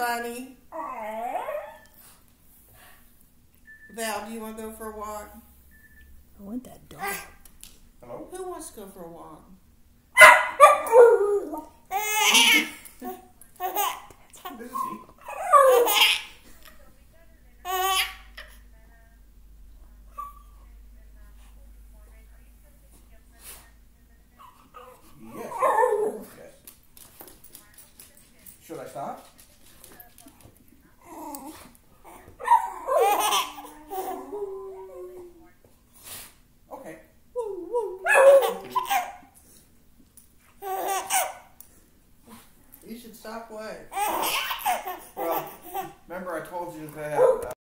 bunny. Val, do you want to go for a walk? I want that dog. Hello? Who wants to go for a walk? This is he. Yes. Yes. Should I stop? Okay. You should stop what? Well, remember I told you that